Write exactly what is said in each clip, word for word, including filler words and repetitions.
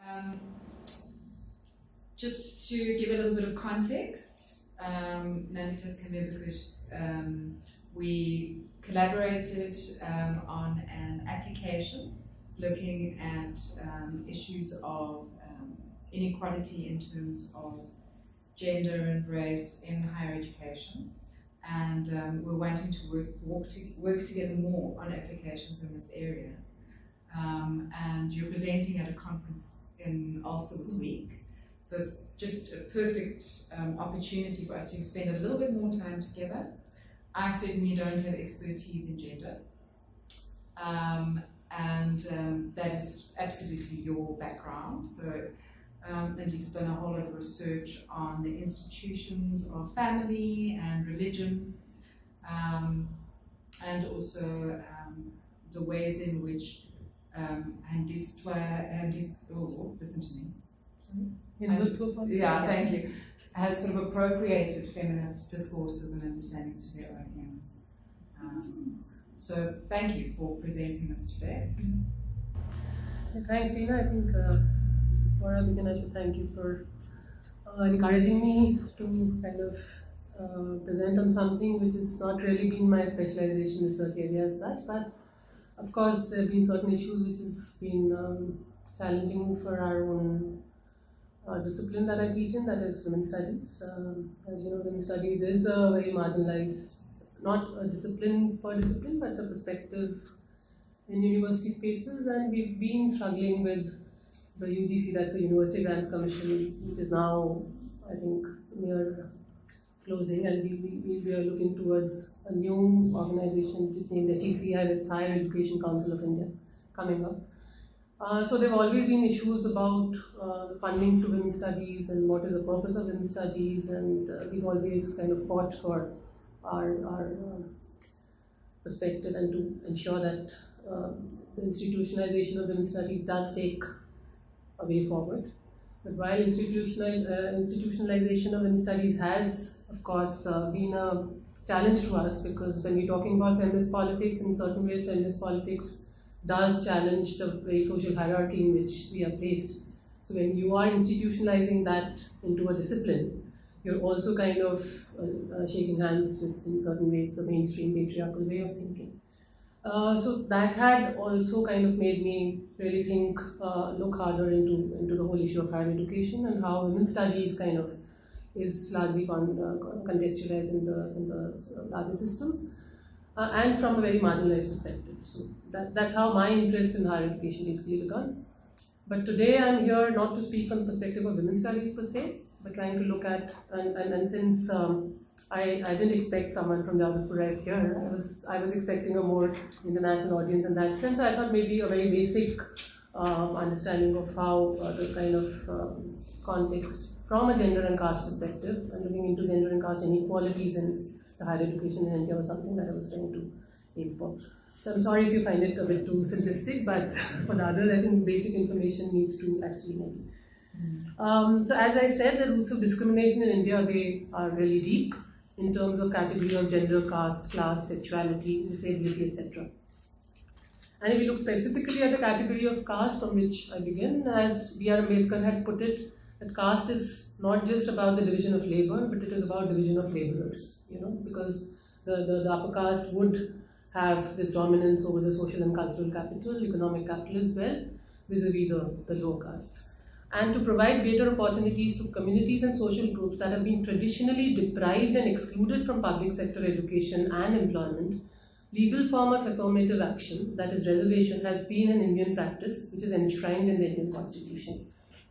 Um, just to give a little bit of context, um, Nandita's come here because um, we collaborated um, on an application looking at um, issues of um, inequality in terms of gender and race in higher education, and um, we're wanting to work, work, to, work together more on applications in this area. Um, and you're presenting at a conference in Ulster this week, so it's just a perfect um, opportunity for us to spend a little bit more time together. I certainly don't have expertise in gender, um, and um, that is absolutely your background. So um, Nandita's done a whole lot of research on the institutions of family and religion, um, and also um, the ways in which um, Hindutva, Hindutva, oh, listen to me. Um, yeah, thank you. Has sort of appropriated feminist discourses and understandings to their own ends. Um, so thank you for presenting this today. Yeah, thanks, Gina. I think uh, before I begin, I should thank you for uh, encouraging me to kind of uh, present on something which has not really been my specialization research area as such, but of course there have been certain issues which have been um, challenging for our own Uh, discipline that I teach in, that is women's studies. Um, as you know, women's studies is a very marginalized, not a discipline per discipline, but a perspective in university spaces, and we've been struggling with the U G C, that's the University Grants Commission, which is now, I think, near closing, and we, we, we are looking towards a new organization which is named H E C I, the Higher Education Council of India, coming up. Uh, so there have always been issues about uh, funding to women's studies and what is the purpose of women's studies, and uh, we've always kind of fought for our, our uh, perspective and to ensure that uh, the institutionalization of women's studies does take a way forward. But while institutional, uh, institutionalization of women's studies has, of course, uh, been a challenge to us, because when we're talking about feminist politics, in certain ways feminist politics does challenge the very social hierarchy in which we are placed. So when you are institutionalizing that into a discipline, you're also kind of uh, uh, shaking hands with, in certain ways, the mainstream patriarchal way of thinking. Uh, so that had also kind of made me really think, uh, look harder into, into the whole issue of higher education and how women's studies kind of is largely con uh, contextualized in the, in the larger system. Uh, and from a very marginalized perspective. So that, that's how my interest in higher education basically began. But today I'm here not to speak from the perspective of women's studies per se, but trying to look at, and, and, and since um, I, I didn't expect someone from Jadavpur right here, I was, I was expecting a more international audience in that sense. I thought maybe a very basic um, understanding of how uh, the kind of um, context from a gender and caste perspective, and looking into gender and caste inequalities in higher education in India was something that I was trying to aim for. So I'm sorry if you find it a bit too simplistic, but for the others, I think basic information needs to actually know. Mm. Um, so as I said, the roots of discrimination in India, they are really deep in terms of category of gender, caste, class, sexuality, disability, et cetera. And if you look specifically at the category of caste from which I begin, as B R Ambedkar had put it, that caste is not just about the division of labor, but it is about division of laborers, you know, because the, the, the upper caste would have this dominance over the social and cultural capital, economic capital as well, vis-a-vis the, the lower castes. And to provide greater opportunities to communities and social groups that have been traditionally deprived and excluded from public sector education and employment, legal form of affirmative action, that is reservation, has been an Indian practice which is enshrined in the Indian Constitution.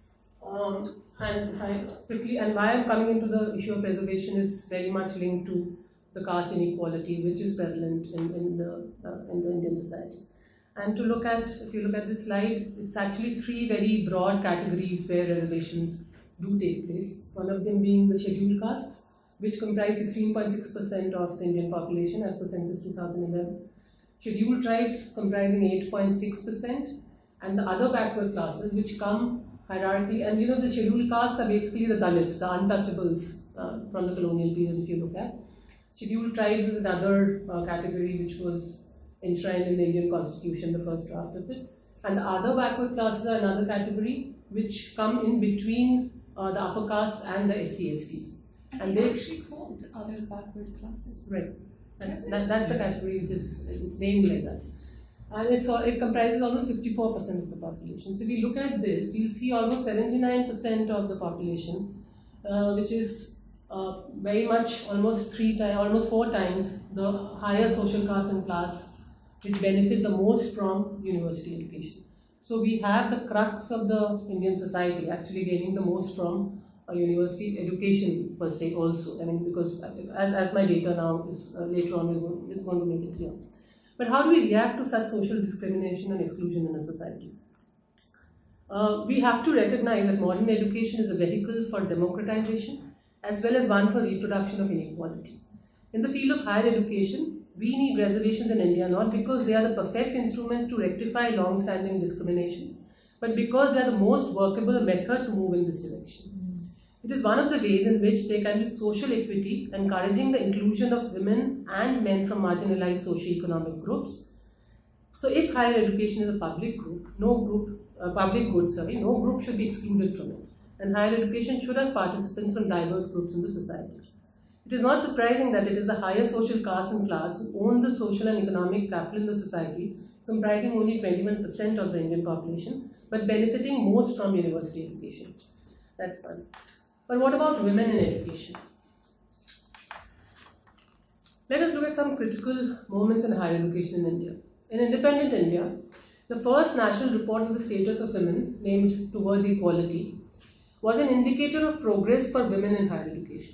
Um, and if I quickly, and why I'm coming into the issue of reservation is very much linked to the caste inequality which is prevalent in, in, the, uh, in the Indian society. And to look at, if you look at this slide, it's actually three very broad categories where reservations do take place. One of them being the scheduled castes, which comprise sixteen point six percent of the Indian population as per census two thousand eleven. Scheduled tribes comprising eight point six percent, and the other backward classes which come hierarchy, and you know the scheduled castes are basically the Dalits, the untouchables uh, from the colonial period if you look at. Scheduled tribes is another uh, category which was enshrined in the Indian Constitution, the first draft of it. And the other backward classes are another category which come in between uh, the upper caste and the S C S Ts. And, and they they actually called other backward classes. Right. That's, that, that's the category which is it's named like that. And it's, it comprises almost fifty-four percent of the population. So if we look at this, we'll see almost seventy-nine percent of the population, uh, which is uh, very much almost three times, almost four times the higher social caste and class, which benefit the most from university education. So we have the crux of the Indian society actually gaining the most from a university education per se also. I mean, because as, as my data now is uh, later on is going to make it clear. But how do we react to such social discrimination and exclusion in a society? Uh, we have to recognize that modern education is a vehicle for democratization as well as one for reproduction of inequality. In the field of higher education, we need reservations in India not because they are the perfect instruments to rectify long-standing discrimination, but because they are the most workable method to move in this direction. It is one of the ways in which there can be social equity, encouraging the inclusion of women and men from marginalized socio-economic groups. So if higher education is a public group, no group, uh, public good, sorry, no group should be excluded from it. And higher education should have participants from diverse groups in the society. It is not surprising that it is the higher social caste and class who own the social and economic capital in the society, comprising only twenty-one percent of the Indian population, but benefiting most from university education. That's fun. But what about women in education? Let us look at some critical moments in higher education in India. In independent India, the first national report on the status of women, named Towards Equality, was an indicator of progress for women in higher education.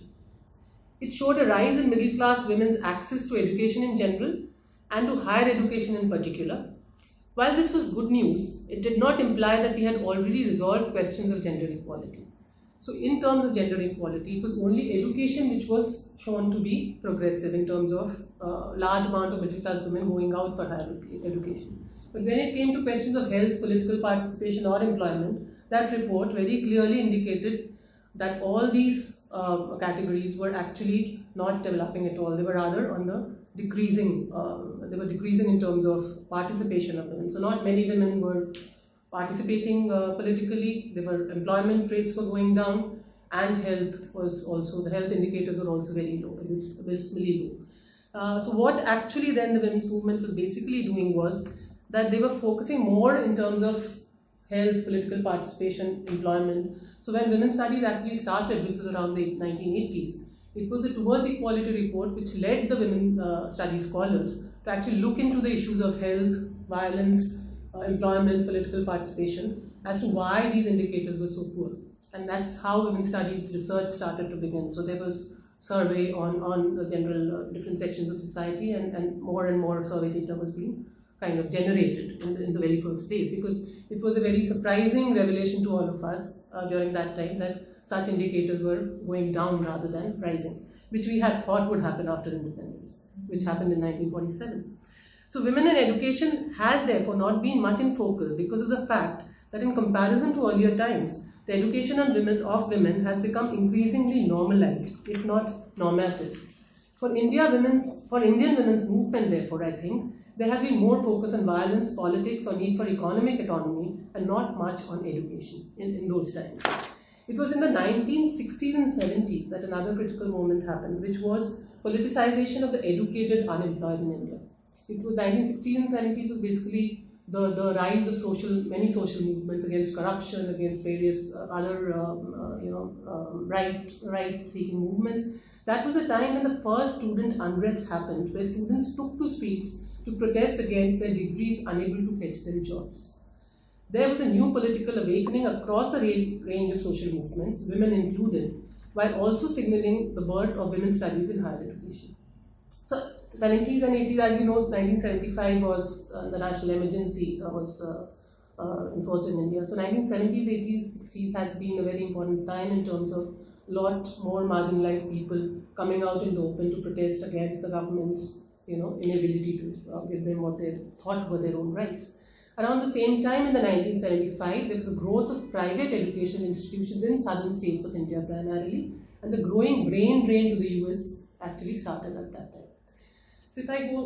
It showed a rise in middle class women's access to education in general and to higher education in particular. While this was good news, it did not imply that we had already resolved questions of gender equality. So in terms of gender equality, it was only education which was shown to be progressive in terms of uh, large amount of middle class women going out for higher education. But when it came to questions of health, political participation or employment, that report very clearly indicated that all these uh, categories were actually not developing at all. They were rather on the decreasing, uh, they were decreasing in terms of participation of women. So not many women were participating uh, politically, there were employment rates were going down, and health was also, the health indicators were also very low, it was abysmally low. Uh, so what actually then the women's movement was basically doing was that they were focusing more in terms of health, political participation, employment. So when women's studies actually started, which was around the nineteen eighties, it was the Towards Equality report which led the women uh, studies scholars to actually look into the issues of health, violence, Uh, employment, political participation, as to why these indicators were so poor. And that's how women studies research started to begin. So there was survey on, on the general uh, different sections of society, and, and more and more survey data was being kind of generated in the, in the very first place, because it was a very surprising revelation to all of us uh, during that time that such indicators were going down rather than rising, which we had thought would happen after independence, which happened in nineteen forty-seven. So women in education has therefore not been much in focus because of the fact that in comparison to earlier times, the education of women, of women has become increasingly normalized, if not normative. For India women's, for Indian women's movement therefore, I think, there has been more focus on violence, politics, or need for economic autonomy, and not much on education in, in those times. It was in the nineteen sixties and seventies that another critical moment happened, which was politicization of the educated unemployed in India. It was nineteen sixties and seventies was basically the, the rise of social, many social movements against corruption, against various uh, other um, uh, you know, um, right, right-seeking movements. That was a time when the first student unrest happened, where students took to streets to protest against their degrees unable to fetch them jobs. There was a new political awakening across a range of social movements, women included, while also signaling the birth of women's studies in higher education. So seventies and eighties, as you know, nineteen seventy-five was uh, the national emergency uh, was uh, uh, enforced in India. So nineteen seventies, eighties, sixties has been a very important time in terms of a lot more marginalized people coming out in the open to protest against the government's, you know, inability to uh, give them what they thought were their own rights. Around the same time, in the nineteen seventy-five, there was a growth of private education institutions in southern states of India primarily, and the growing brain drain to the U S actually started at that time. So if I go,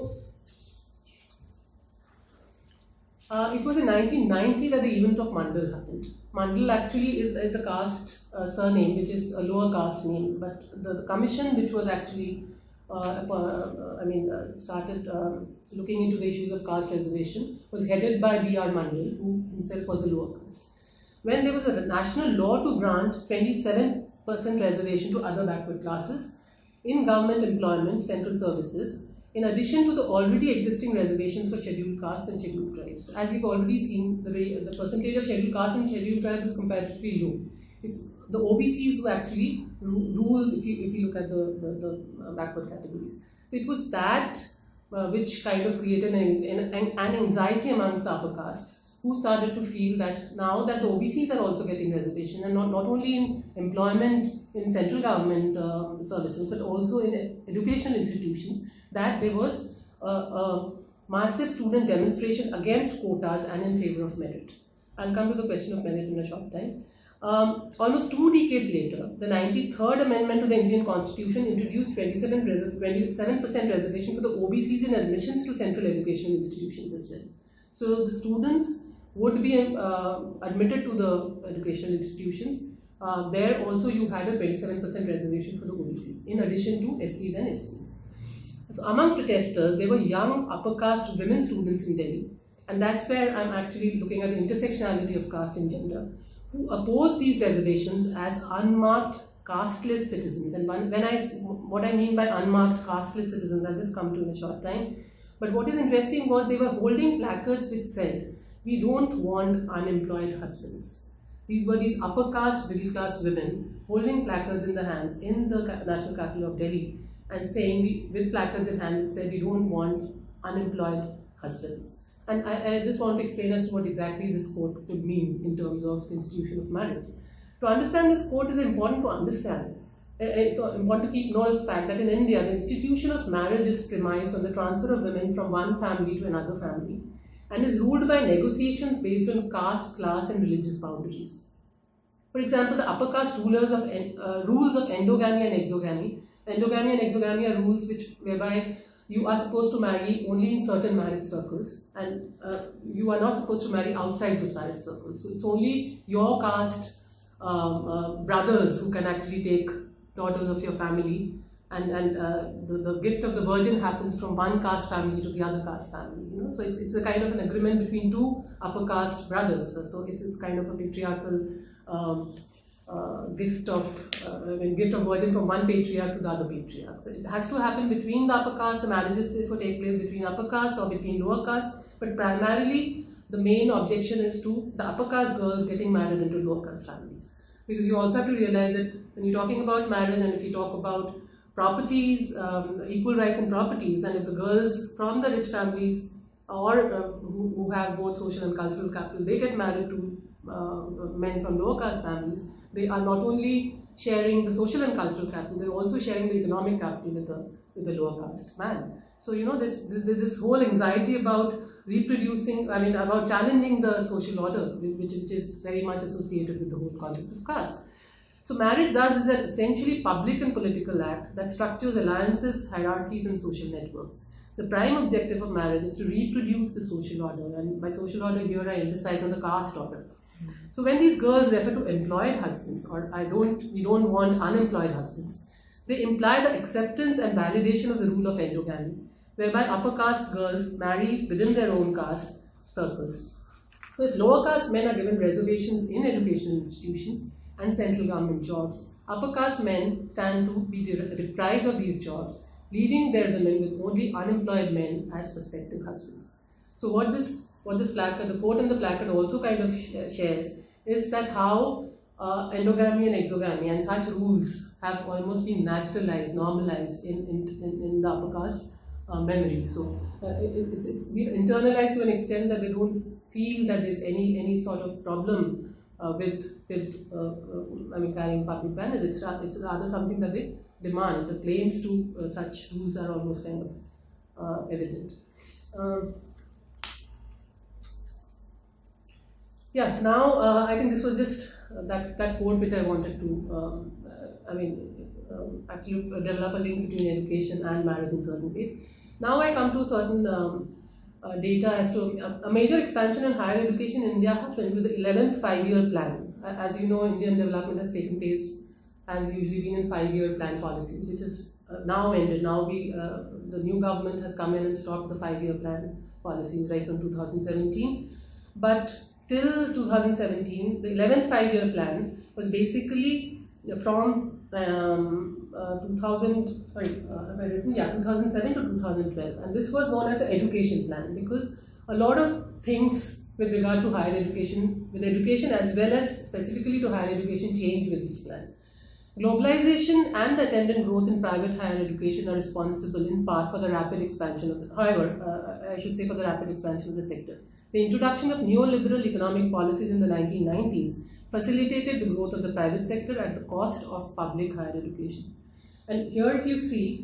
uh, it was in nineteen ninety that the event of Mandal happened. Mandal actually is, is a caste uh, surname, which is a lower caste name, but the, the commission which was actually, uh, uh, I mean, uh, started uh, looking into the issues of caste reservation was headed by B R Mandal, who himself was a lower caste. When there was a national law to grant twenty-seven percent reservation to other backward classes in government employment, central services, in addition to the already existing reservations for scheduled castes and scheduled tribes. As you've already seen, the, way, the percentage of scheduled castes and scheduled tribes is comparatively low. It's the O B Cs who actually rule, if you, if you look at the, the, the backward categories. So it was that uh, which kind of created an, an, an anxiety amongst the upper castes, who started to feel that now that the O B Cs are also getting reservation, and not, not only in employment in central government uh, services, but also in educational institutions, that there was a, a massive student demonstration against quotas and in favor of merit. I'll come to the question of merit in a short time. Um, almost two decades later, the ninety-third Amendment to the Indian Constitution introduced twenty-seven percent reservation for the O B Cs in admissions to central educational institutions as well. So the students would be uh, admitted to the educational institutions. Uh, there also you had a twenty-seven percent reservation for the O B Cs, in addition to S Cs and S Ts. So among protesters, there were young upper caste women students in Delhi, and that's where I'm actually looking at the intersectionality of caste and gender, who opposed these reservations as unmarked casteless citizens. And when I, what I mean by unmarked casteless citizens, I'll just come to in a short time. But what is interesting was they were holding placards which said, "We don't want unemployed husbands." These were these upper caste, middle class women holding placards in their hands in the national capital of Delhi and saying, we, with placards in hand, said, "We don't want unemployed husbands." And I, I just want to explain as to what exactly this quote would mean in terms of the institution of marriage. To understand this quote is important to understand. It's important to keep note of the fact that in India, the institution of marriage is premised on the transfer of women from one family to another family, and is ruled by negotiations based on caste, class, and religious boundaries. For example, the upper caste rulers of uh, rules of endogamy and exogamy. Endogamy and exogamy are rules which whereby you are supposed to marry only in certain marriage circles, and uh, you are not supposed to marry outside those marriage circles. So it's only your caste um, uh, brothers who can actually take daughters of your family, and, and uh, the, the gift of the virgin happens from one caste family to the other caste family. You know, so it's it's a kind of an agreement between two upper caste brothers. So it's it's kind of a patriarchal um, uh, gift of uh, I mean, gift of virgin from one patriarch to the other patriarch. So it has to happen between the upper caste. The marriages therefore take place between upper caste or between lower caste. But primarily, the main objection is to the upper caste girls getting married into lower caste families. Because you also have to realize that when you're talking about marriage, and if you talk about properties, um, equal rights and properties, and if the girls from the rich families or uh, who, who have both social and cultural capital, they get married to uh, men from lower caste families, they are not only sharing the social and cultural capital, they're also sharing the economic capital with the, with the lower caste man. So, you know, this, this, this whole anxiety about reproducing, I mean, about challenging the social order, which, which is very much associated with the whole concept of caste. So marriage thus is an essentially public and political act that structures alliances, hierarchies, and social networks. The prime objective of marriage is to reproduce the social order, and by social order here I emphasize on the caste order. Mm-hmm. So when these girls refer to employed husbands, or I don't, we don't want unemployed husbands, they imply the acceptance and validation of the rule of endogamy, whereby upper caste girls marry within their own caste circles. So if lower caste men are given reservations in educational institutions and central government jobs, upper caste men stand to be deprived of these jobs, leaving their women with only unemployed men as prospective husbands. So what this, what this placard, the quote in the placard also kind of shares is that how uh, endogamy and exogamy and such rules have almost been naturalized, normalized in, in, in, in the upper caste uh, memory. So uh, it, it's, it's been internalized to an extent that they don't feel that there's any, any sort of problem Uh, with, with uh, uh, I mean, carrying public banners. It's, it's rather something that they demand. The claims to uh, such rules are almost kind of uh, evident. Uh, yes, now uh, I think this was just uh, that, that quote which I wanted to, um, uh, I mean, um, actually develop a link between education and marriage in certain ways. Now I come to certain um, uh, data as to a, a major expansion in higher education in India happened with the eleventh five-year plan. As you know, Indian development has taken place, has usually been in five-year plan policies, which is uh, now ended. Now we, uh, the new government has come in and stopped the five-year plan policies right from two thousand seventeen. But till two thousand seventeen, the eleventh five-year plan was basically from um, uh, two thousand, sorry, uh, have I written? Yeah, two thousand seven to two thousand twelve, and this was known as the education plan because a lot of things with regard to higher education, with education as well as specifically to higher education, changed with this plan. Globalization and the attendant growth in private higher education are responsible in part for the rapid expansion of the, however, uh, I should say for the rapid expansion of the sector. The introduction of neoliberal economic policies in the nineteen nineties facilitated the growth of the private sector at the cost of public higher education. And here if you see,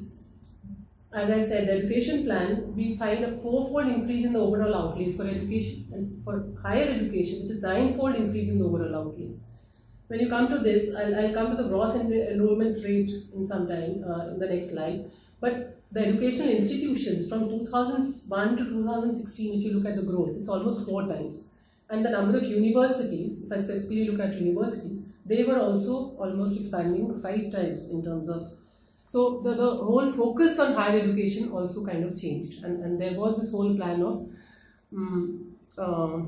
as I said, the education plan, we find a four-fold increase in the overall outlays for education. And for higher education, it is nine-fold increase in the overall outlays. When you come to this, I'll, I'll come to the gross enrollment rate in some time, uh, in the next slide. But the educational institutions from two thousand one to two thousand sixteen, if you look at the growth, it's almost four times. And the number of universities, if I specifically look at universities, they were also almost expanding five times in terms of. So the, the whole focus on higher education also kind of changed. And, and there was this whole plan of, um, uh,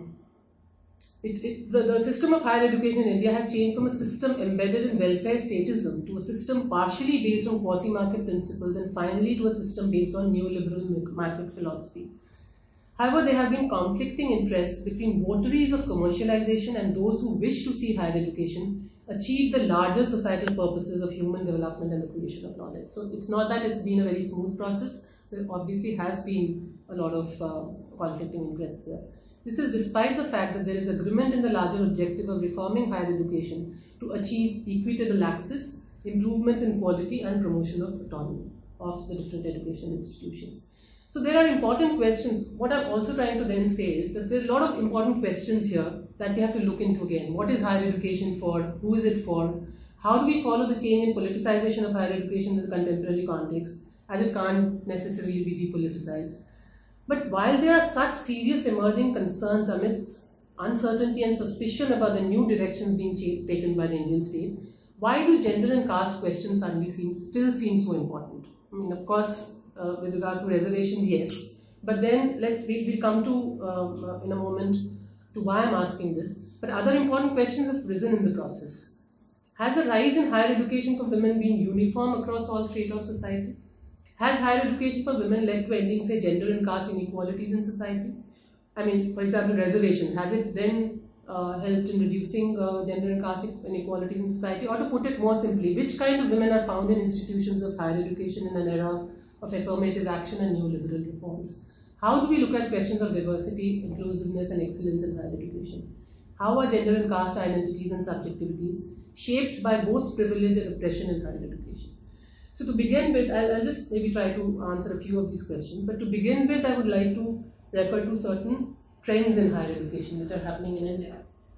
it, it, the, the system of higher education in India has changed from a system embedded in welfare statism to a system partially based on quasi-market principles and finally to a system based on neoliberal market philosophy. However, there have been conflicting interests between votaries of commercialization and those who wish to see higher education achieve the larger societal purposes of human development and the creation of knowledge. So it's not that it's been a very smooth process. There obviously has been a lot of uh, conflicting interests there. This is despite the fact that there is agreement in the larger objective of reforming higher education to achieve equitable access, improvements in quality and promotion of autonomy of the different educational institutions. So there are important questions. What I'm also trying to then say is that there are a lot of important questions here that we have to look into again. What is higher education for? Who is it for? How do we follow the change in politicization of higher education in the contemporary context, as it can't necessarily be depoliticized? But while there are such serious emerging concerns amidst uncertainty and suspicion about the new directions being taken by the Indian state, why do gender and caste questions suddenly seem, still seem so important? I mean, of course, uh, with regard to reservations, yes. But then let's we'll, we'll come to uh, in a moment to why I'm asking this. But other important questions have risen in the process. Has the rise in higher education for women been uniform across all strata of society? Has higher education for women led to ending, say, gender and caste inequalities in society? I mean, for example, reservations. Has it then uh, helped in reducing uh, gender and caste inequalities in society? Or to put it more simply, which kind of women are found in institutions of higher education in an era of affirmative action and neoliberal reforms? How do we look at questions of diversity, inclusiveness, and excellence in higher education? How are gender and caste identities and subjectivities shaped by both privilege and oppression in higher education? So to begin with, I'll, I'll just maybe try to answer a few of these questions. But to begin with, I would like to refer to certain trends in higher education which are happening in India.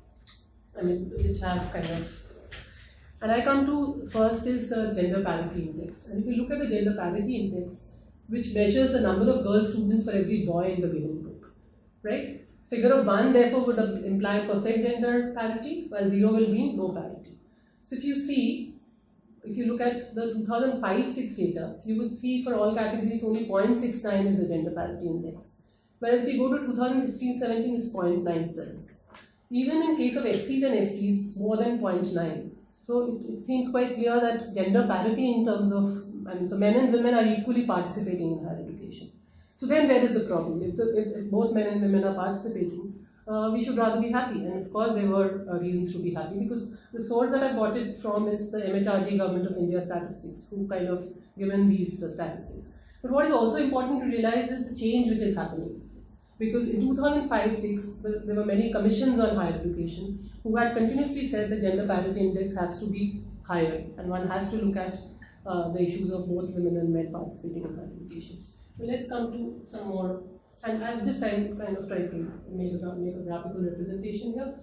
I mean, which have kind of... And I come to, first is the gender parity index. And if you look at the gender parity index, which measures the number of girl students for every boy in the given group, right? Figure of one, therefore, would imply perfect gender parity, while zero will mean no parity. So if you see, if you look at the two thousand five six data, you would see for all categories only zero point six nine is the gender parity index. Whereas if we go to two thousand sixteen seventeen, it's zero point nine seven. Even in case of S Cs and S Ts, it's more than zero point nine. So it, it seems quite clear that gender parity in terms of, I mean, so men and women are equally participating in higher education. So then where is the problem? If, the, if, if both men and women are participating, uh, we should rather be happy. And of course there were uh, reasons to be happy, because the source that I got it from is the M H R D Government of India statistics, who kind of given these uh, statistics. But what is also important to realize is the change which is happening. Because in two thousand five six, there were many commissions on higher education who had continuously said that gender parity index has to be higher, and one has to look at uh, the issues of both women and men participating in higher education. So let's come to some more, and I've just kind of tried to make a, make a graphical representation here.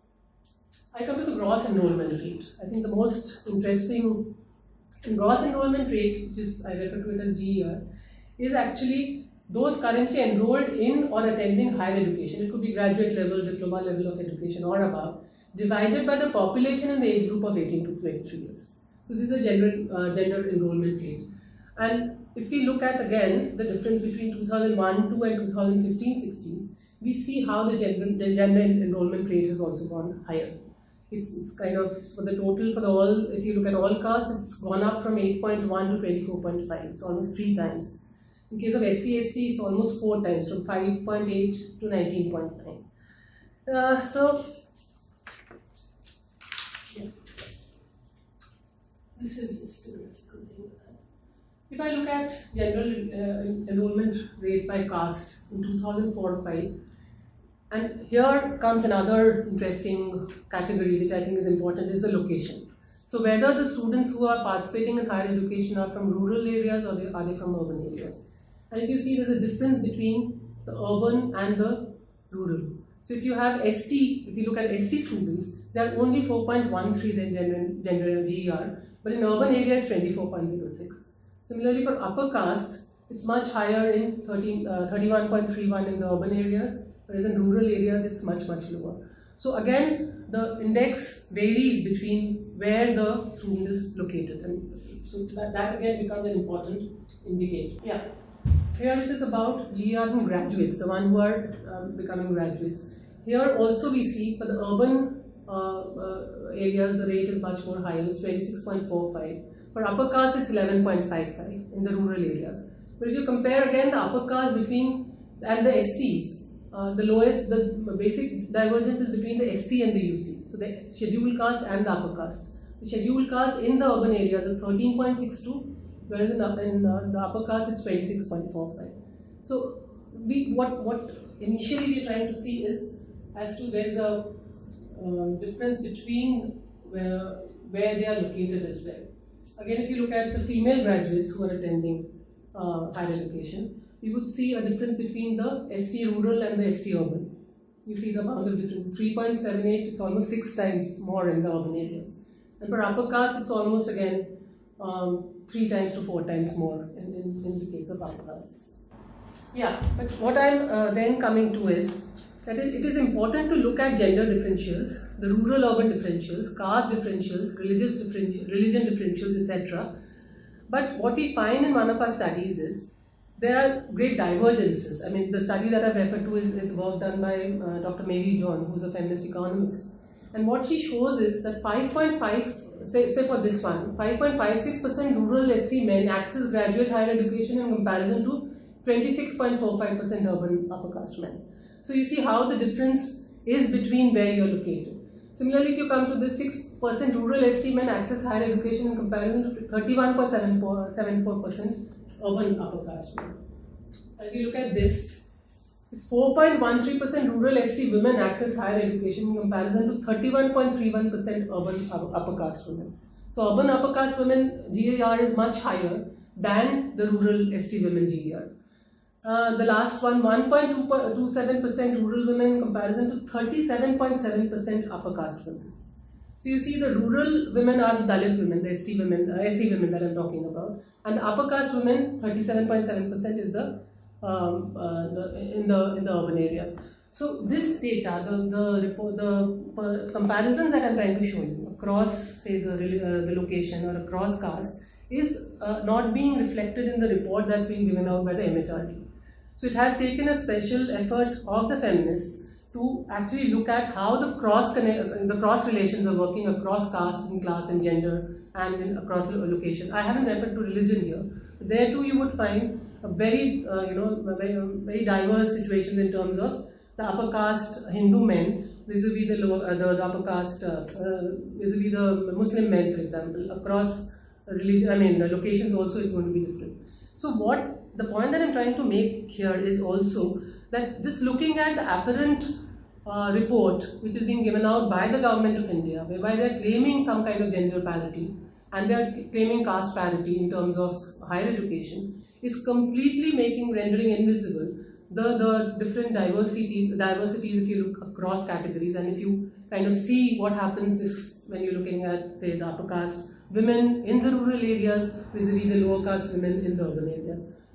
I come to the gross enrollment rate. I think the most interesting gross enrollment rate, which is I refer to it as G E R, is actually those currently enrolled in or attending higher education, it could be graduate level, diploma level of education or above, divided by the population in the age group of eighteen to twenty-three years. So this is a gender, uh, gender enrollment rate. And if we look at again the difference between two thousand one to and two thousand fifteen sixteen, we see how the gender, the gender enrollment rate has also gone higher. It's, it's kind of, for the total, for the all, if you look at all castes, it's gone up from eight point one to twenty-four point five. It's almost three times. In case of S C S T, it's almost four times, from five point eight to nineteen point nine. Uh, so, yeah. This is just a graphical thing. If I look at gender uh, enrollment rate by caste in two thousand four five, and here comes another interesting category which I think is important, is the location. So whether the students who are participating in higher education are from rural areas or they, are they from urban areas. And if you see, there's a difference between the urban and the rural. So if you have S T, if you look at S T students, they are only four point one three than gender, gender G E R, but in urban area it's twenty-four point zero six. Similarly for upper castes, it's much higher in thirty-one point three one in the urban areas, whereas in rural areas it's much, much lower. So again, the index varies between where the student is located, and so that, that again becomes an important indicator. Yeah. Here it is about G E R and graduates, the one who are um, becoming graduates. Here also we see for the urban uh, uh, areas the rate is much more higher, it's twenty-six point four five. For upper caste it's eleven point five five in the rural areas. But if you compare again the upper caste between and the S Ts, uh, the lowest, the basic divergence is between the S C and the U C. So the scheduled caste and the upper castes. The scheduled caste in the urban areas is thirteen point six two. Whereas in, the, in uh, the upper caste it's twenty-six point four five. So we what what initially we are trying to see is as to there's a uh, difference between where where they are located as well. Again, if you look at the female graduates who are attending uh, higher education, you would see a difference between the S T rural and the S T urban. You see the amount of difference, three point seven eight, it's almost six times more in the urban areas. And for upper caste, it's almost again um, three times to four times more in, in, in the case of upper castes. Yeah, but what I'm uh, then coming to is that is, it is important to look at gender differentials, the rural-urban differentials, caste differentials, religious differentials, religion differentials, et cetera. But what we find in one of our studies is there are great divergences. I mean, the study that I've referred to is, is work done by uh, Doctor Mary John, who's a feminist economist. And what she shows is that five point five, say, say for this one, five point five six percent rural S C men access graduate higher education in comparison to twenty-six point four five percent urban upper caste men. So you see how the difference is between where you're located. Similarly, if you come to the six percent rural S T men access higher education in comparison to thirty-one point seven four percent urban upper caste men. And if you look at this, it's four point one three percent rural S T women access higher education in comparison to thirty-one point three one percent urban upper caste women. So urban upper caste women G E R is much higher than the rural S T women G E R. Uh, the last one, one point two seven percent rural women in comparison to thirty-seven point seven percent upper caste women. So you see the rural women are the Dalit women, the S T women, uh, S C women that I'm talking about, and the upper caste women, thirty-seven point seven percent is the, um, uh, the in the in the urban areas. So this data, the the report, the uh, comparisons that I'm trying to show you across, say the uh, the location or across caste, is uh, not being reflected in the report that's being given out by the M H R D. So it has taken a special effort of the feminists to actually look at how the cross connect, the cross relations are working across caste and class and gender and in, across location. I haven't referred to religion here. There too you would find a very uh, you know very, very diverse situations in terms of the upper caste Hindu men vis-a-vis the lower uh, the, the upper caste uh, uh, vis-a-vis the Muslim men, for example, across religion. I mean the locations also it's going to be different. So what the point that I'm trying to make here is also that just looking at the apparent uh, report which is being given out by the government of India, whereby they are claiming some kind of gender parity and they are claiming caste parity in terms of higher education, is completely making, rendering invisible the, the different diversity, diversities if you look across categories, and if you kind of see what happens if when you're looking at, say, the upper caste women in the rural areas vis-a-vis the lower caste women in the urban areas.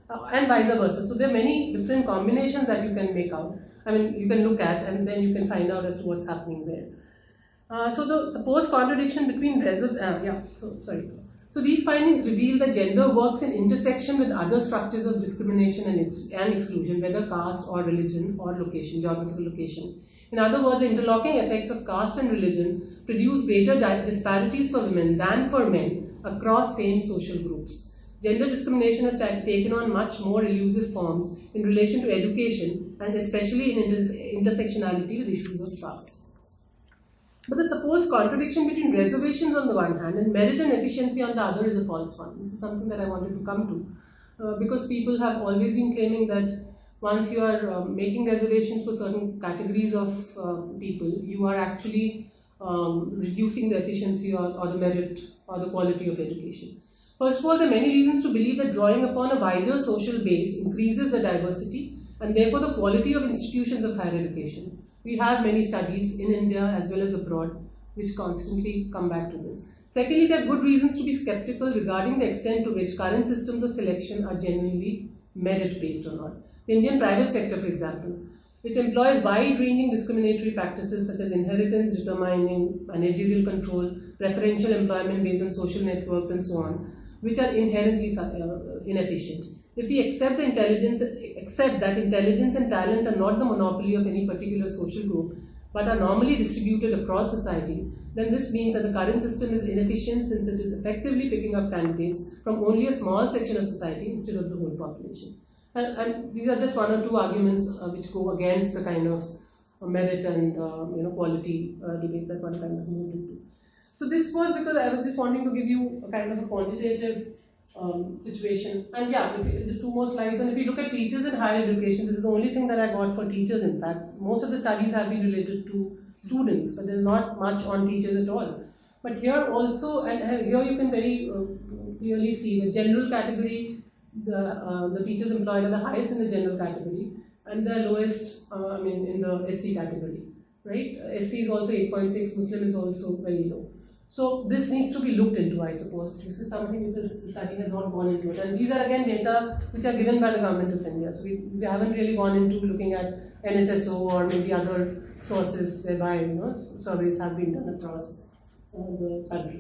uh, and vice versa. So there are many different combinations that you can make out. I mean, you can look at, and then you can find out as to what's happening there. Uh, so the supposed contradiction between reserv uh, yeah, so sorry. So these findings reveal that gender works in intersection with other structures of discrimination and, ex and exclusion, whether caste or religion or location, geographical location. In other words, the interlocking effects of caste and religion produce greater disparities for women than for men across same social groups. Gender discrimination has taken on much more elusive forms in relation to education and especially in inter intersectionality with issues of caste. But the supposed contradiction between reservations on the one hand and merit and efficiency on the other is a false one. This is something that I wanted to come to uh, because people have always been claiming that once you are uh, making reservations for certain categories of uh, people, you are actually um, reducing the efficiency or, or the merit or the quality of education. First of all, there are many reasons to believe that drawing upon a wider social base increases the diversity and therefore the quality of institutions of higher education. We have many studies in India as well as abroad which constantly come back to this. Secondly, there are good reasons to be skeptical regarding the extent to which current systems of selection are genuinely merit-based or not. The Indian private sector, for example, it employs wide-ranging discriminatory practices such as inheritance determining, managerial control, preferential employment based on social networks and so on, which are inherently uh, inefficient. If we accept the intelligence, accept that intelligence and talent are not the monopoly of any particular social group, but are normally distributed across society, then this means that the current system is inefficient since it is effectively picking up candidates from only a small section of society instead of the whole population. And, and these are just one or two arguments uh, which go against the kind of uh, merit and uh, you know quality uh, debates that one kind of moved into. So this was because I was just wanting to give you a kind of a quantitative um, situation. And yeah, if, just two more slides. And if you look at teachers in higher education, this is the only thing that I got for teachers. In fact, most of the studies have been related to students, but there's not much on teachers at all. But here also, and here you can very uh, clearly see the general category. The, uh, the teachers employed are the highest in the general category and the lowest uh, I mean in the S T category, right? Uh, S C is also eight point six, Muslim is also very low. So this needs to be looked into, I suppose. This is something which is, the study has not gone into it. And these are again data which are given by the government of India. So we, we haven't really gone into looking at N S S O or maybe other sources whereby you know surveys have been done across uh, the country.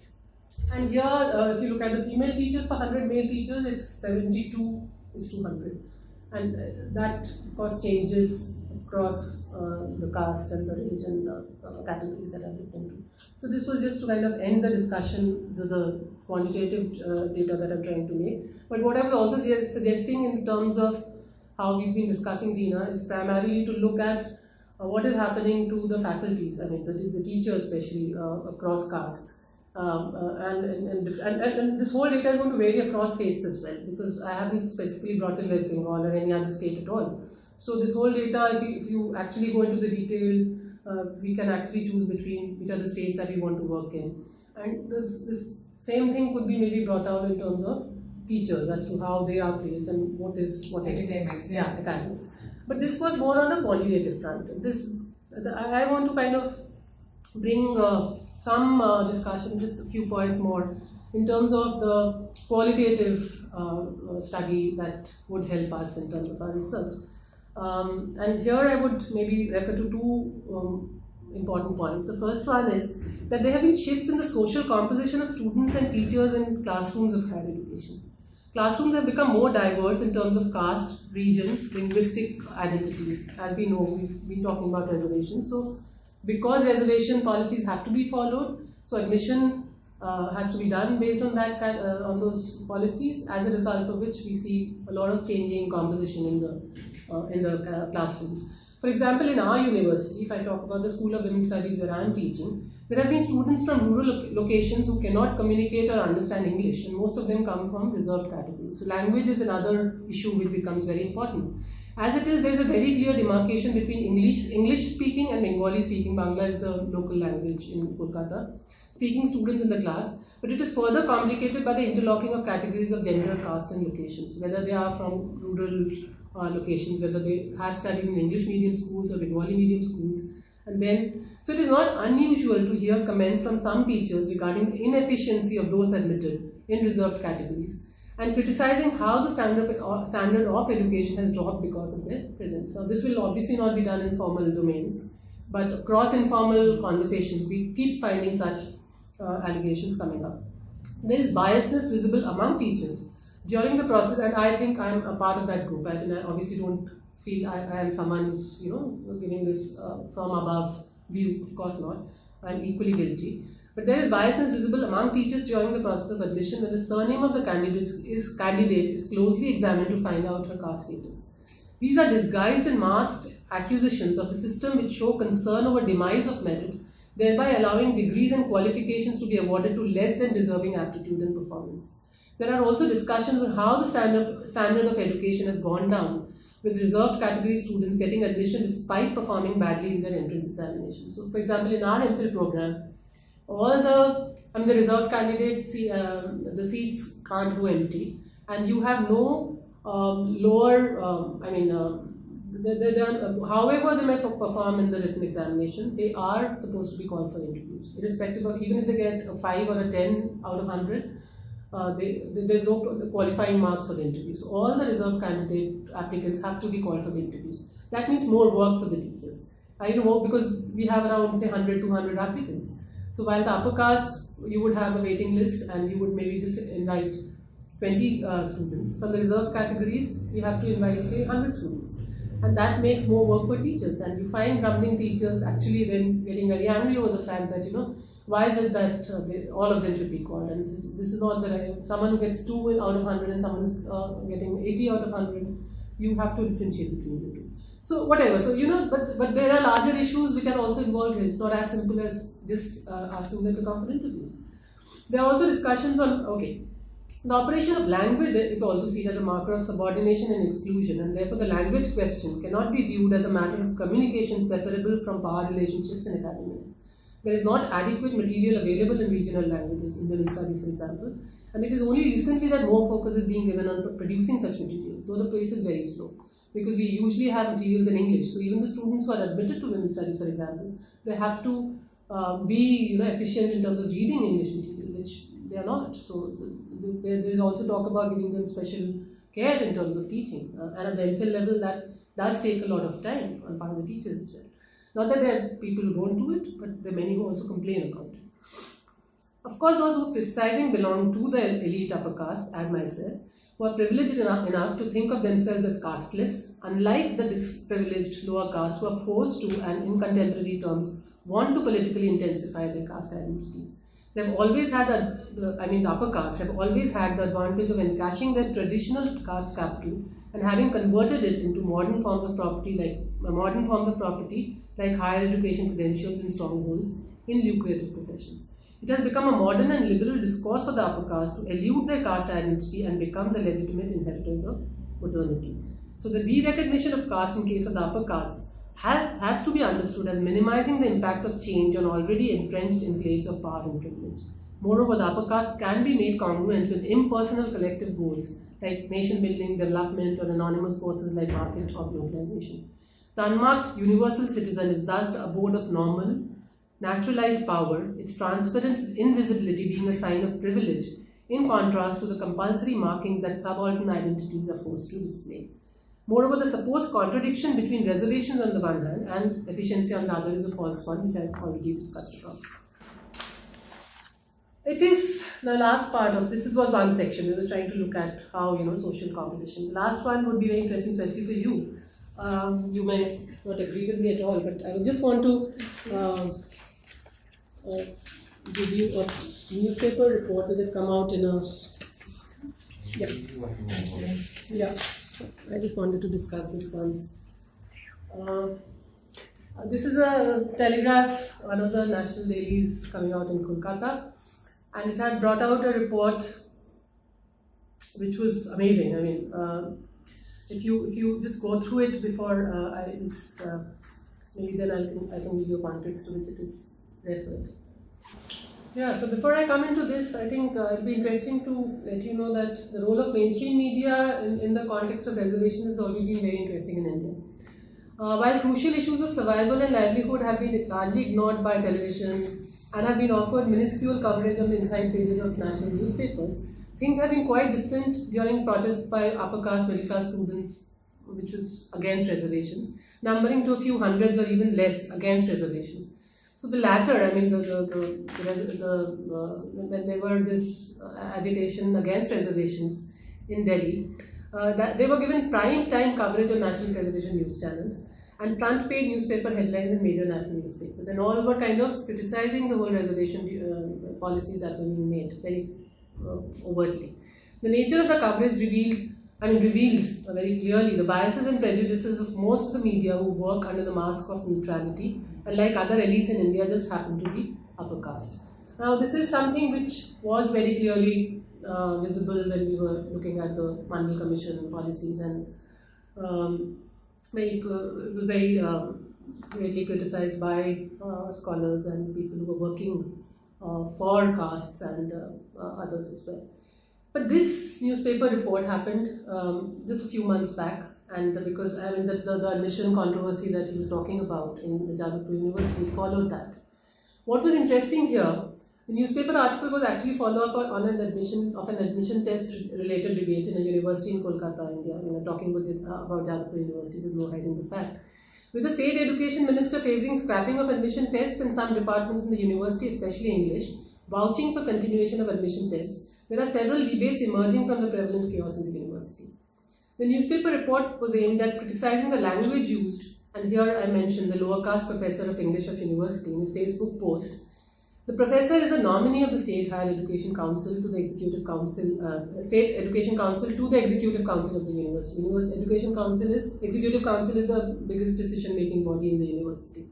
And here, uh, if you look at the female teachers per one hundred male teachers, it's seventy-two is two hundred. And uh, that, of course, changes across uh, the caste and the religion uh, uh, categories that I've looked into. So this was just to kind of end the discussion, the, the quantitative uh, data that I'm trying to make. But what I was also suggesting in terms of how we've been discussing, Dina, is primarily to look at uh, what is happening to the faculties, I mean, the, the teachers especially uh, across castes. Um, uh, and, and, and, and this whole data is going to vary across states as well, because I haven't specifically brought in West Bengal or any other state at all. So this whole data, if you, if you actually go into the detail, uh, we can actually choose between which are the states that we want to work in. And this, this same thing could be maybe brought out in terms of teachers as to how they are placed and what is what is academics. Yeah, academics. But this was more on the quantitative front. This the, I want to kind of bring uh, some uh, discussion, just a few points more, in terms of the qualitative uh, study that would help us in terms of our research. Um, and here I would maybe refer to two um, important points. The first one is that there have been shifts in the social composition of students and teachers in classrooms of higher education. Classrooms have become more diverse in terms of caste, region, linguistic identities. As we know, we've been talking about reservations. So because reservation policies have to be followed, so admission uh, has to be done based on that kind, uh, on those policies, as a result of which we see a lot of changing composition in the uh, in the uh, classrooms. For example, in our university, if I talk about the School of Women's Studies where I am teaching, there have been students from rural lo locations who cannot communicate or understand English, and most of them come from reserved categories. So language is another issue which becomes very important. As it is, there is a very clear demarcation between English, English speaking and Bengali speaking. Bangla is the local language in Kolkata. Speaking students in the class, but it is further complicated by the interlocking of categories of gender, caste and locations, whether they are from rural uh, locations, whether they have studied in English medium schools or Bengali medium schools. And then, so it is not unusual to hear comments from some teachers regarding the inefficiency of those admitted in reserved categories. and criticizing how the standard of, standard of education has dropped because of their presence. Now, this will obviously not be done in formal domains, but across informal conversations, we keep finding such uh, allegations coming up. There is biasness visible among teachers during the process, and I think I'm a part of that group. I, and I obviously don't feel I, I am someone who's, you know, giving this uh, from above view. Of course not. I'm equally guilty. But there is biasness visible among teachers during the process of admission when the surname of the candidate is, candidate is closely examined to find out her caste status. These are disguised and masked accusations of the system which show concern over demise of merit, thereby allowing degrees and qualifications to be awarded to less than deserving aptitude and performance. There are also discussions on how the standard, standard of education has gone down, with reserved category students getting admission despite performing badly in their entrance examination. So, for example, in our M Phil program, all the, I mean, the reserved candidate, see, um, the seats can't go empty, and you have no um, lower, um, I mean, uh, they, they, they are, however they may perform in the written examination, they are supposed to be called for interviews, irrespective of, even if they get a five or a ten out of one hundred, uh, they, they, there's no qualifying marks for the interviews. So all the reserved candidate applicants have to be called for the interviews. That means more work for the teachers. I know, because we have around, say, one hundred, two hundred applicants. So while the upper castes, you would have a waiting list and you would maybe just invite twenty uh, students. For the reserved categories, you have to invite, say, one hundred students. And that makes more work for teachers. And you find grumbling teachers actually then getting very angry over the fact that, you know, why is it that uh, they, all of them should be called? And this, this is not the right, someone who gets two out of one hundred and someone who's uh, getting eighty out of one hundred, you have to differentiate between the two. So whatever, so you know, but, but there are larger issues which are also involved here. It's not as simple as just uh, asking them to come for interviews. There are also discussions on, okay, the operation of language is also seen as a marker of subordination and exclusion, and therefore the language question cannot be viewed as a matter of communication separable from power relationships in academia. There is not adequate material available in regional languages, Indian studies for example, and it is only recently that more focus is being given on producing such material, though the pace is very slow. Because we usually have materials in English, so even the students who are admitted to women's studies, for example, they have to uh, be, you know, efficient in terms of reading English material, which they are not. So there is also talk about giving them special care in terms of teaching, uh, and at the M Phil level, that does take a lot of time on part of the teachers as well. Not that there are people who don't do it, but there are many who also complain about it. Of course, those who are criticizing belong to the elite upper caste, as myself, who are privileged enough, enough to think of themselves as casteless, unlike the disprivileged lower caste who are forced to, and in contemporary terms, want to politically intensify their caste identities. They have always had the, the, I mean the upper caste have always had the advantage of encashing their traditional caste capital and having converted it into modern forms of property like uh, modern forms of property like higher education credentials and strongholds in lucrative professions. It has become a modern and liberal discourse for the upper caste to elude their caste identity and become the legitimate inheritors of modernity. So the de-recognition of caste in case of the upper castes has, has to be understood as minimizing the impact of change on already entrenched enclaves of power and privilege. Moreover, the upper castes can be made congruent with impersonal collective goals like nation building, development, or anonymous forces like market or globalization. The unmarked universal citizen is thus the abode of normal, naturalized power, its transparent invisibility being a sign of privilege, in contrast to the compulsory markings that subaltern identities are forced to display. Moreover, the supposed contradiction between reservations on the one hand and efficiency on the other is a false one, which I've already discussed about. It is the last part of this. This was one section. We was trying to look at how, you know, social composition. The last one would be very interesting, especially for you. Um, you may not agree with me at all, but I would just want to uh, uh, give you a newspaper report that had come out in a yeah yeah. So I just wanted to discuss this once. Uh, this is a Telegraph, one of the national dailies coming out in Kolkata, and it had brought out a report which was amazing. I mean, uh, if you if you just go through it before uh, I is uh, maybe then I can I can give you a context to which it is referred. Yeah, so before I come into this, I think uh, it'll be interesting to let you know that the role of mainstream media in, in the context of reservation has always been very interesting in India. Uh, while crucial issues of survival and livelihood have been largely ignored by television and have been offered minuscule coverage on the inside pages of national newspapers, things have been quite different during protests by upper caste, middle class students, which was against reservations, numbering to a few hundreds or even less against reservations. So the latter, I mean, the, the, the, the, the uh, when there were this uh, agitation against reservations in Delhi, uh, that they were given prime time coverage on national television news channels and front page newspaper headlines in major national newspapers, and all were kind of criticizing the whole reservation uh, policies that were being made very uh, overtly. The nature of the coverage revealed, I mean, revealed uh, very clearly the biases and prejudices of most of the media who work under the mask of neutrality, and like other elites in India, just happen to be upper caste. Now, this is something which was very clearly uh, visible when we were looking at the Mandal Commission policies, and um, very, uh, very uh, greatly criticized by uh, scholars and people who were working uh, for castes and uh, uh, others as well. But this newspaper report happened um, just a few months back, and because I mean the, the, the admission controversy that he was talking about in Jadavpur University followed that. What was interesting here, the newspaper article was actually follow-up on an admission of an admission test related debate in a university in Kolkata, India. I mean, talking about, uh, about Jadavpur University, there's no hiding the fact. With the state education minister favouring scrapping of admission tests in some departments in the university, especially English, vouching for continuation of admission tests, there are several debates emerging from the prevalent chaos in the university. The newspaper report was aimed at criticizing the language used, and here I mentioned the lower caste professor of English of university in his Facebook post. The professor is a nominee of the State Higher Education Council to the Executive Council, uh, State Education Council to the Executive Council of the university. University Education Council is, Executive Council is the biggest decision-making body in the university.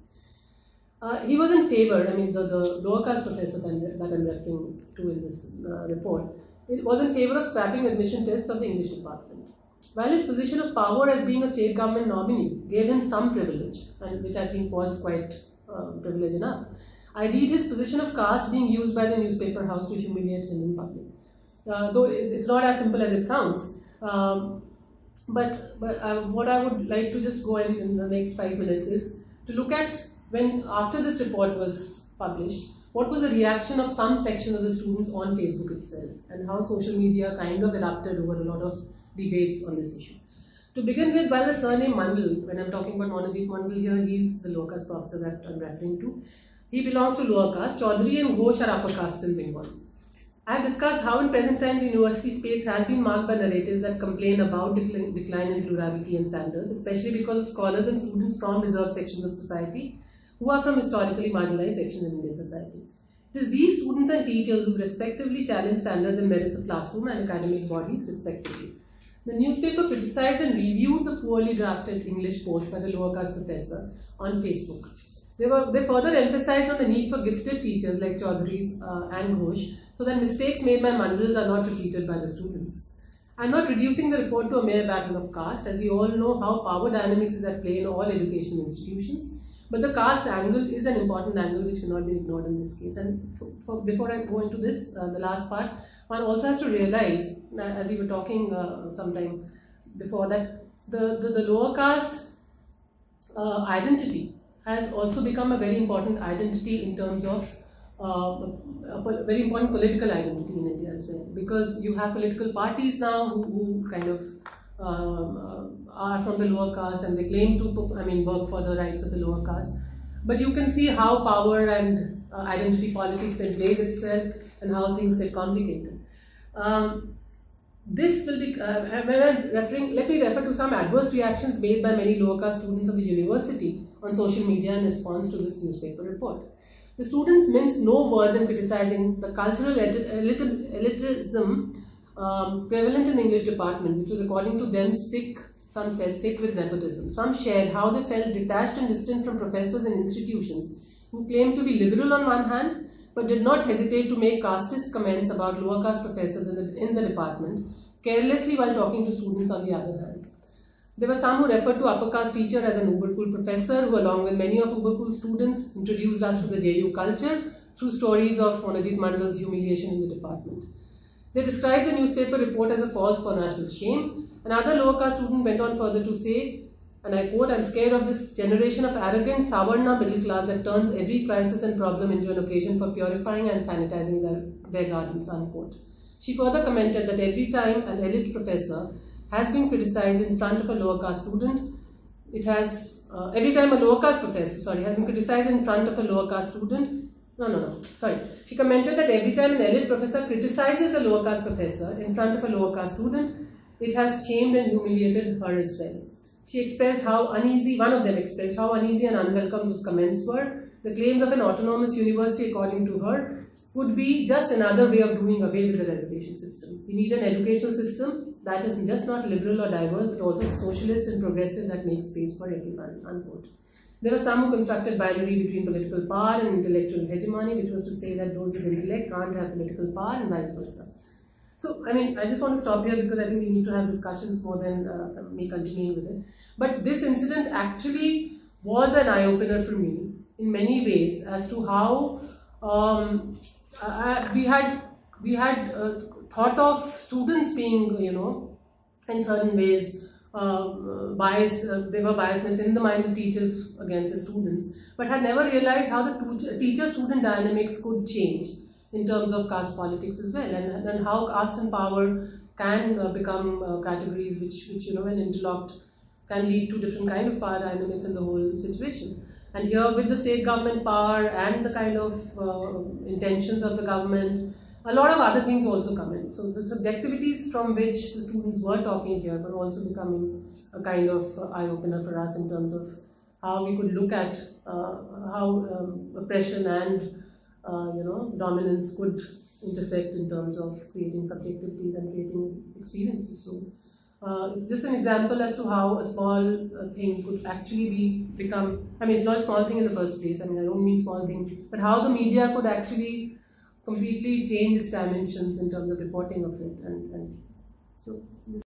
Uh, he was in favour, I mean the, the lower caste professor that, that I'm referring to in this uh, report, it was in favour of scrapping admission tests of the English department. While his position of power as being a state government nominee gave him some privilege, and which I think was quite uh, privilege enough, I read his position of caste being used by the newspaper house to humiliate him in public. Uh, though it, it's not as simple as it sounds. Um, but but uh, what I would like to just go in in the next five minutes is to look at when, after this report was published, what was the reaction of some section of the students on Facebook itself, and how social media kind of erupted over a lot of debates on this issue. To begin with, while the surname Mandal, when I'm talking about Monojit Mandal here, he's the lower caste professor that I'm referring to. He belongs to lower caste. Chaudhary and Ghosh are upper castes in Bengal. I have discussed how in present times university space has been marked by narratives that complain about decline, decline in plurality and standards, especially because of scholars and students from reserved sections of society who are from historically marginalized sections in Indian society. It is these students and teachers who respectively challenge standards and merits of classroom and academic bodies respectively. The newspaper criticized and reviewed the poorly drafted English post by the lower caste professor on Facebook. They, were, they further emphasized on the need for gifted teachers like Chaudhary's uh, and Ghosh, so that mistakes made by Mandals are not repeated by the students. I am not reducing the report to a mere battle of caste, as we all know how power dynamics is at play in all educational institutions, but the caste angle is an important angle which cannot be ignored in this case. And for, for, before I go into this, uh, the last part, one also has to realize, uh, as we were talking uh, sometime before, that the, the, the lower caste uh, identity has also become a very important identity in terms of uh, a very important political identity in India as well, because you have political parties now who, who kind of um, uh, are from the lower caste and they claim to, I mean, work for the rights of the lower caste. But you can see how power and uh, identity politics then plays itself and how things get complicated. Um, this will be, uh, when I'm referring, let me refer to some adverse reactions made by many lower caste students of the university on social media in response to this newspaper report. The students minced no words in criticizing the cultural elitism um, prevalent in the English department, which was according to them sick, some said sick with nepotism. Some shared how they felt detached and distant from professors and institutions who claimed to be liberal on one hand, but did not hesitate to make casteist comments about lower caste professors in the, in the department, carelessly while talking to students on the other hand. There were some who referred to upper caste teacher as an uber cool professor who, along with many of uber cool students, introduced us to the J U culture through stories of Monojit Mandal's humiliation in the department. They described the newspaper report as a cause for national shame. Another lower caste student went on further to say, and I quote, "I'm scared of this generation of arrogant Savarna middle class that turns every crisis and problem into an occasion for purifying and sanitizing their, their gardens," unquote. She further commented that every time an elite professor has been criticized in front of a lower caste student, it has, uh, every time a lower caste professor, sorry, has been criticized in front of a lower caste student, no, no, no, sorry. She commented that every time an elite professor criticizes a lower caste professor in front of a lower caste student, it has shamed and humiliated her as well. She expressed how uneasy, one of them expressed how uneasy and unwelcome those comments were. The claims of an autonomous university, according to her, would be just another way of doing away with the reservation system. We need an educational system that is just not liberal or diverse, but also socialist and progressive that makes space for everyone, unquote. There were some who constructed binary between political power and intellectual hegemony, which was to say that those with intellect can't have political power and vice versa. So, I mean, I just want to stop here because I think we need to have discussions more than uh, me continuing with it. But this incident actually was an eye-opener for me in many ways as to how um, uh, we had we had uh, thought of students being, you know, in certain ways uh, biased. Uh, there were biasness in the minds of teachers against the students, but had never realized how the teacher-student dynamics could change in terms of caste politics as well, and, and how caste and power can uh, become uh, categories which, which, you know, when interlocked, can lead to different kind of power dynamics in the whole situation. And here, with the state government power and the kind of uh, intentions of the government, a lot of other things also come in. So the subjectivities from which the students were talking here were also becoming a kind of uh, eye-opener for us in terms of how we could look at uh, how um, oppression and Uh, you know, dominance could intersect in terms of creating subjectivities and creating experiences. So uh, it's just an example as to how a small uh, thing could actually be become, I mean, it's not a small thing in the first place, I mean, I don't mean small thing, but how the media could actually completely change its dimensions in terms of reporting of it. And, and so this